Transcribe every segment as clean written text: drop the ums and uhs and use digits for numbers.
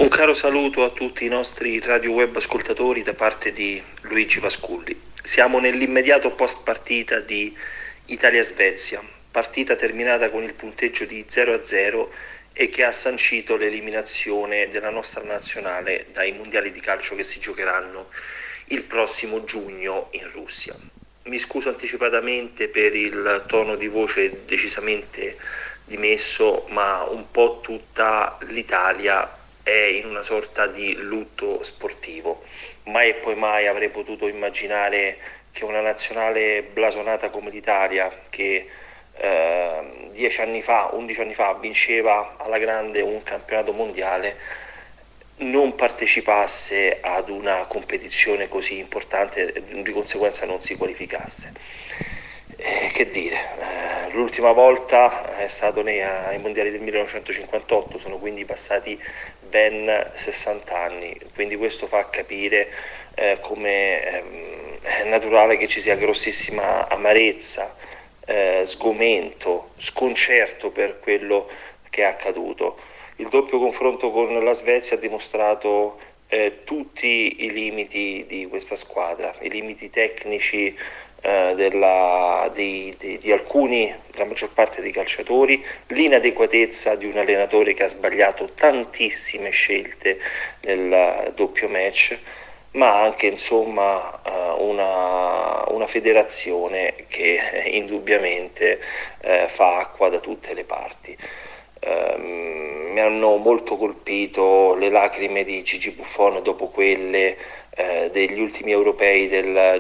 Un caro saluto a tutti i nostri radio web ascoltatori da parte di Luigi Pasculli. Siamo nell'immediato post partita di Italia-Svezia, partita terminata con il punteggio di 0-0 e che ha sancito l'eliminazione della nostra nazionale dai mondiali di calcio che si giocheranno il prossimo giugno in Russia. Mi scuso anticipatamente per il tono di voce decisamente dimesso, ma un po' tutta l'Italia è in una sorta di lutto sportivo. Mai e poi mai avrei potuto immaginare che una nazionale blasonata come l'Italia, che 11 anni fa vinceva alla grande un campionato mondiale, non partecipasse ad una competizione così importante e di conseguenza non si qualificasse. Che dire, l'ultima volta è stato ai mondiali del 1958, sono quindi passati ben 60 anni, quindi questo fa capire come è naturale che ci sia grossissima amarezza, sgomento, sconcerto per quello che è accaduto. Il doppio confronto con la Svezia ha dimostrato tutti i limiti di questa squadra, i limiti tecnici di alcuni, della maggior parte dei calciatori, l'inadeguatezza di un allenatore che ha sbagliato tantissime scelte nel doppio match, ma anche insomma una federazione che indubbiamente fa acqua da tutte le parti. Mi hanno molto colpito le lacrime di Gigi Buffon dopo quelle degli ultimi europei del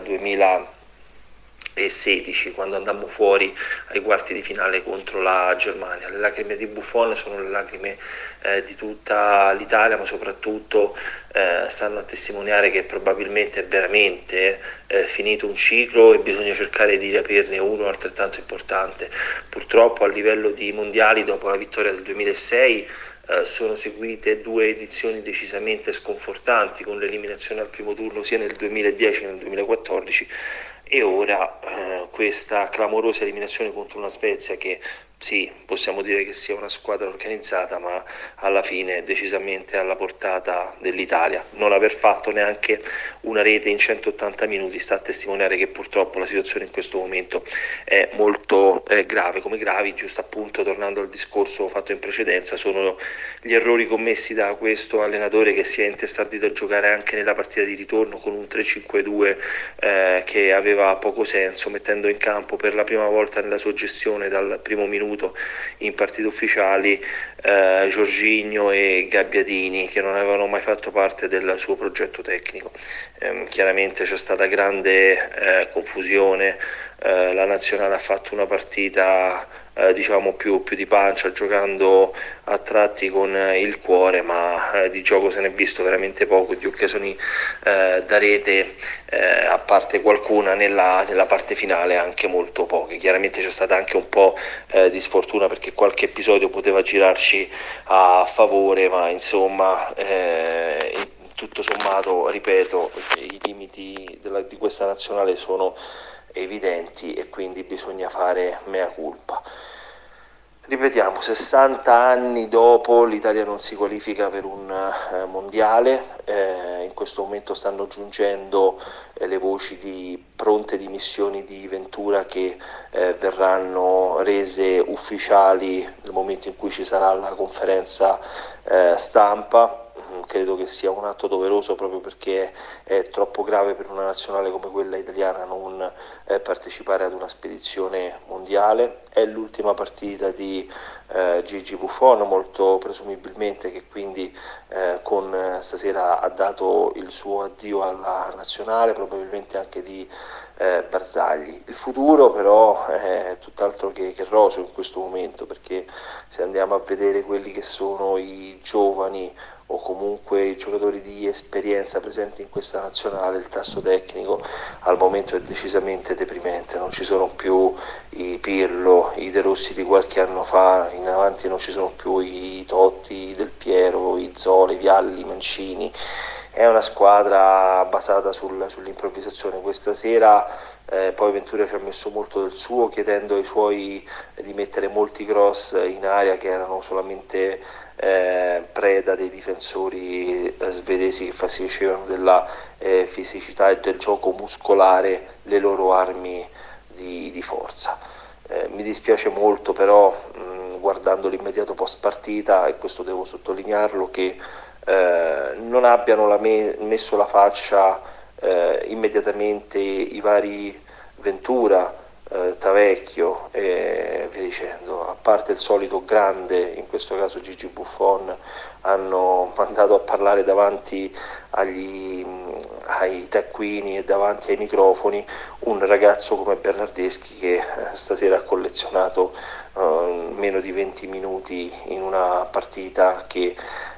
2016, quando andammo fuori ai quarti di finale contro la Germania. Le lacrime di Buffon sono le lacrime di tutta l'Italia, ma soprattutto stanno a testimoniare che probabilmente è veramente finito un ciclo e bisogna cercare di riaprirne uno altrettanto importante. Purtroppo a livello di mondiali, dopo la vittoria del 2006, sono seguite due edizioni decisamente sconfortanti, con l'eliminazione al primo turno sia nel 2010 che nel 2014, e ora questa clamorosa eliminazione contro una Svezia che sì, possiamo dire che sia una squadra organizzata, ma alla fine è decisamente alla portata dell'Italia. Non aver fatto neanche una rete in 180 minuti sta a testimoniare che purtroppo la situazione in questo momento è molto grave. Come gravi, giusto appunto, tornando al discorso fatto in precedenza, sono gli errori commessi da questo allenatore che si è intestardito a giocare anche nella partita di ritorno con un 3-5-2 che aveva poco senso, mettendo in campo per la prima volta nella sua gestione dal primo minuto in partite ufficiali Jorginho e Gabbiadini, che non avevano mai fatto parte del suo progetto tecnico. Chiaramente c'è stata grande confusione, la nazionale ha fatto una partita diciamo più di pancia, giocando a tratti con il cuore, ma di gioco se ne è visto veramente poco, di occasioni da rete a parte qualcuna nella parte finale, anche molto poche. Chiaramente c'è stata anche un po' di sfortuna, perché qualche episodio poteva girarci a favore, ma insomma tutto sommato, ripeto, i limiti di questa nazionale sono evidenti e quindi bisogna fare mea culpa. Ripetiamo, 60 anni dopo l'Italia non si qualifica per un mondiale, in questo momento stanno giungendo le voci di pronte dimissioni di Ventura che verranno rese ufficiali nel momento in cui ci sarà la conferenza stampa. Credo che sia un atto doveroso, proprio perché è troppo grave per una nazionale come quella italiana non partecipare ad una spedizione mondiale. È l'ultima partita di Gigi Buffon, molto presumibilmente, che quindi con stasera ha dato il suo addio alla nazionale, probabilmente anche di Barzagli. Il futuro però è tutt'altro che roseo in questo momento, perché se andiamo a vedere quelli che sono i giovani o comunque i giocatori di esperienza presenti in questa nazionale, il tasso tecnico al momento è decisamente deprimente. Non ci sono più i Pirlo, i De Rossi di qualche anno fa, in avanti non ci sono più i Totti, i Del Piero, i Zola, i Vialli, i Mancini. È una squadra basata sull'improvvisazione. Questa sera poi Ventura ci ha messo molto del suo, chiedendo ai suoi di mettere molti cross in aria che erano solamente preda dei difensori svedesi che si facevano della fisicità e del gioco muscolare le loro armi di forza. Mi dispiace molto però, guardando l'immediato post partita, e questo devo sottolinearlo, che non abbiano messo la faccia immediatamente i vari Ventura, Tavecchio e via dicendo, a parte il solito grande, in questo caso Gigi Buffon, hanno mandato a parlare davanti ai taccuini e davanti ai microfoni un ragazzo come Bernardeschi che stasera ha collezionato meno di 20 minuti in una partita che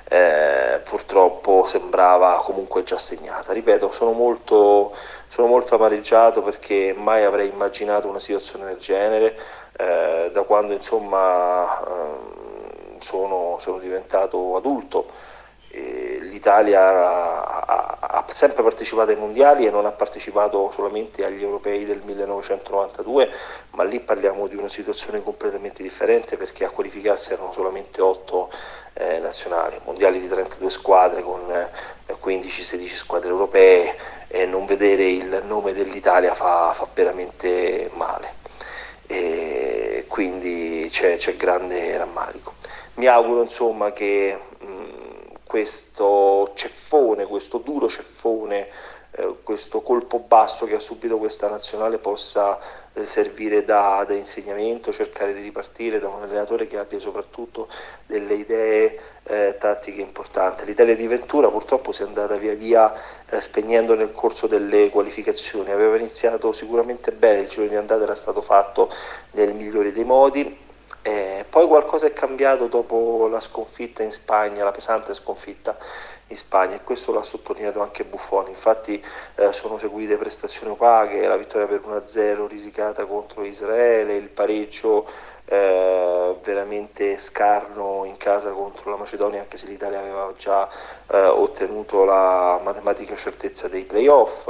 purtroppo sembrava comunque già segnata. Ripeto, sono molto amareggiato perché mai avrei immaginato una situazione del genere, da quando insomma sono diventato adulto. L'Italia ha sempre partecipato ai mondiali e non ha partecipato solamente agli europei del 1992, ma lì parliamo di una situazione completamente differente perché a qualificarsi erano solamente 8 nazionali, mondiali di 32 squadre con 15-16 squadre europee, e non vedere il nome dell'Italia fa veramente male, e quindi c'è grande rammarico. Mi auguro insomma che questo ceffone, questo duro ceffone, questo colpo basso che ha subito questa nazionale possa servire da insegnamento, cercare di ripartire da un allenatore che abbia soprattutto delle idee tattiche importanti. L'Italia di Ventura purtroppo si è andata via via spegnendo nel corso delle qualificazioni. Aveva iniziato sicuramente bene, il giro di andata era stato fatto nel migliore dei modi. Poi qualcosa è cambiato dopo la sconfitta in Spagna, la pesante sconfitta in Spagna, e questo l'ha sottolineato anche Buffon. Infatti sono seguite prestazioni opache, la vittoria per 1-0 risicata contro Israele, il pareggio veramente scarno in casa contro la Macedonia, anche se l'Italia aveva già ottenuto la matematica certezza dei playoff.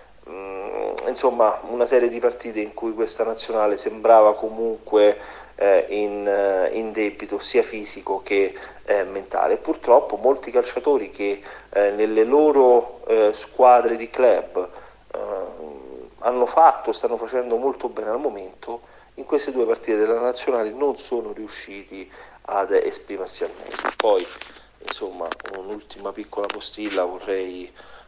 Insomma, una serie di partite in cui questa nazionale sembrava comunque in debito sia fisico che mentale. Purtroppo molti calciatori che nelle loro squadre di club stanno facendo molto bene al momento, in queste due partite della nazionale non sono riusciti ad esprimersi al meglio. Poi insomma, un'ultima piccola postilla vorrei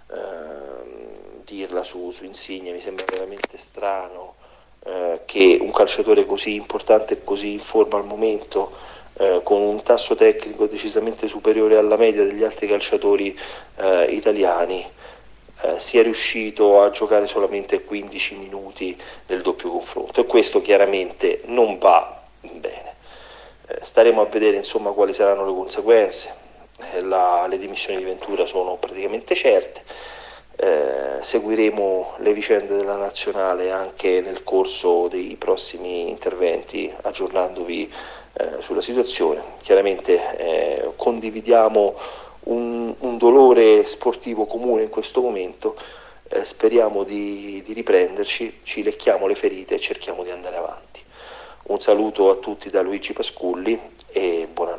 dirla su Insigne. Mi sembra veramente strano che un calciatore così importante e così in forma al momento, con un tasso tecnico decisamente superiore alla media degli altri calciatori italiani, sia riuscito a giocare solamente 15 minuti nel doppio confronto, e questo chiaramente non va bene. Staremo a vedere insomma quali saranno le conseguenze. Le dimissioni di Ventura sono praticamente certe. Seguiremo le vicende della nazionale anche nel corso dei prossimi interventi, aggiornandovi sulla situazione. Chiaramente condividiamo un dolore sportivo comune in questo momento, speriamo di riprenderci, ci lecchiamo le ferite e cerchiamo di andare avanti. Un saluto a tutti da Luigi Pasculli e buona